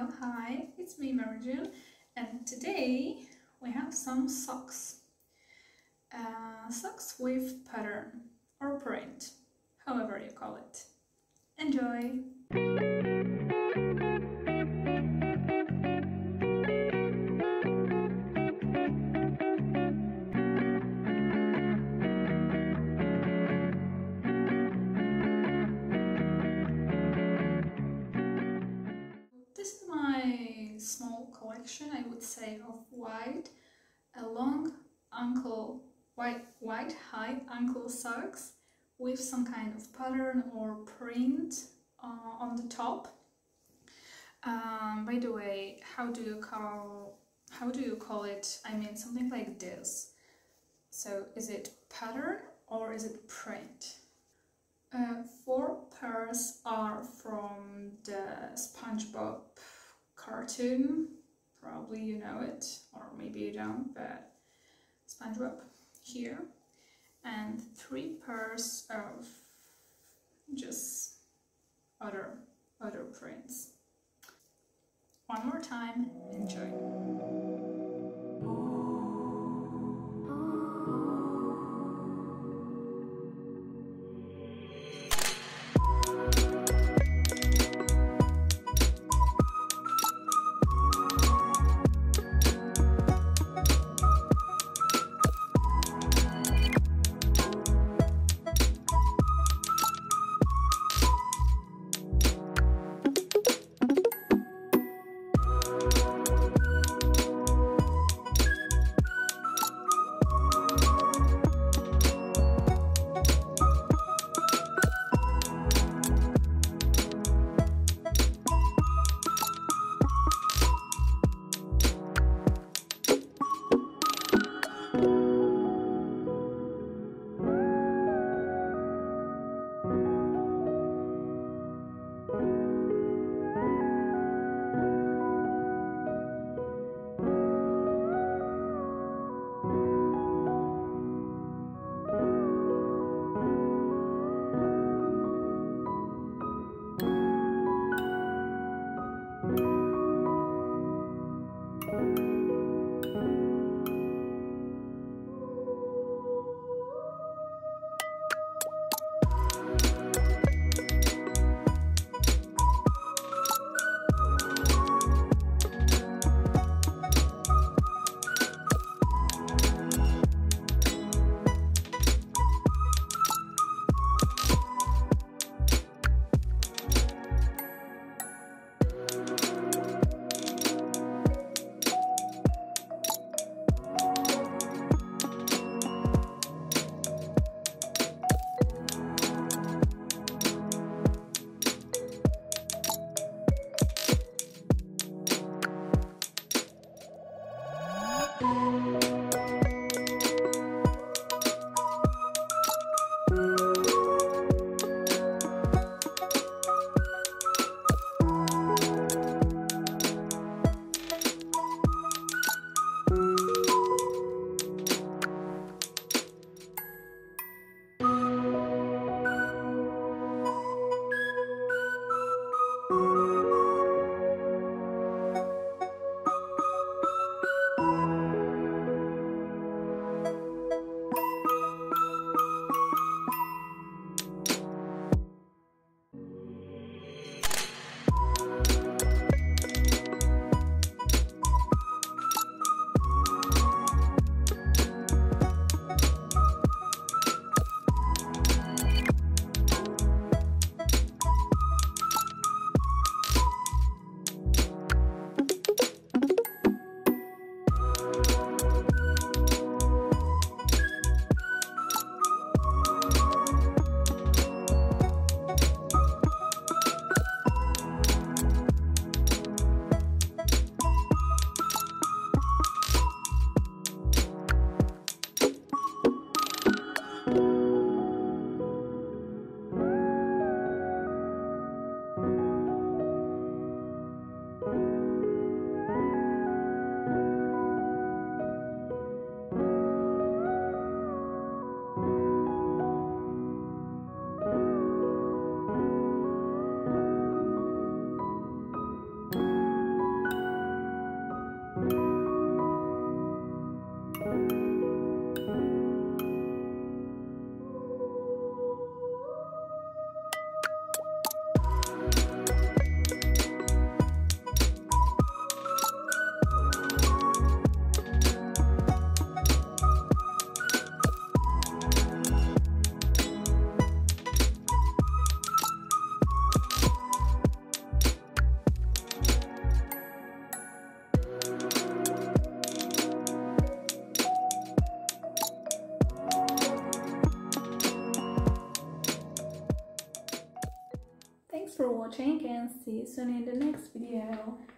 Hello, hi, it's me Maryjun, and today we have some socks. Socks with pattern or print, however you call it. Enjoy! This is my small collection, I would say, of long ankle, white high ankle socks with some kind of pattern or print on the top. By the way, how do you call it? I mean, something like this. So is it pattern or is it print? 4 pairs are from the SpongeBob cartoon. Probably you know it, or maybe you don't, but SpongeBob here. And 3 pairs of just other prints. One more time, enjoy. Thanks for watching and see you soon in the next video.